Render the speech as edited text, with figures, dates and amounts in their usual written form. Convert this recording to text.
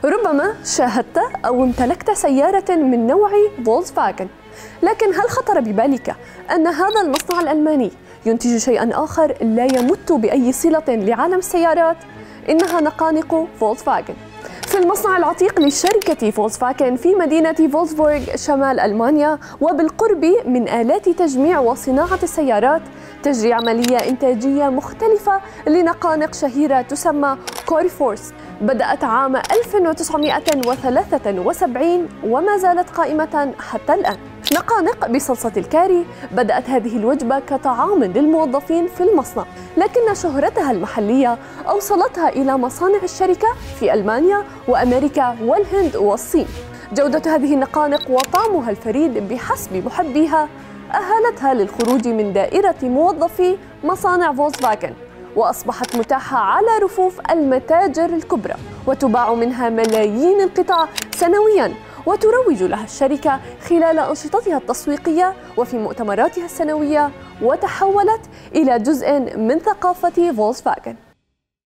ربما شاهدت أو امتلكت سيارة من نوع فولكسفاجن، لكن هل خطر ببالك أن هذا المصنع الألماني ينتج شيئاً آخر لا يمت بأي صلة لعالم السيارات؟ إنها نقانق فولكسفاجن. في المصنع العتيق لشركة فولكسفاجن في مدينة فولفسبورغ شمال ألمانيا، وبالقرب من آلات تجميع وصناعة السيارات، تجري عملية إنتاجية مختلفة لنقانق شهيرة تسمى كوريفورس، بدأت عام 1973 وما زالت قائمة حتى الآن. نقانق بصلصة الكاري. بدأت هذه الوجبة كطعام للموظفين في المصنع، لكن شهرتها المحلية أوصلتها إلى مصانع الشركة في ألمانيا وأمريكا والهند والصين. جودة هذه النقانق وطعمها الفريد بحسب محبيها أهلتها للخروج من دائرة موظفي مصانع فولكسفاجن، وأصبحت متاحة على رفوف المتاجر الكبرى، وتباع منها ملايين القطع سنوياً، وتروج لها الشركة خلال أنشطتها التسويقية وفي مؤتمراتها السنوية، وتحولت إلى جزء من ثقافة فولكسفاجن.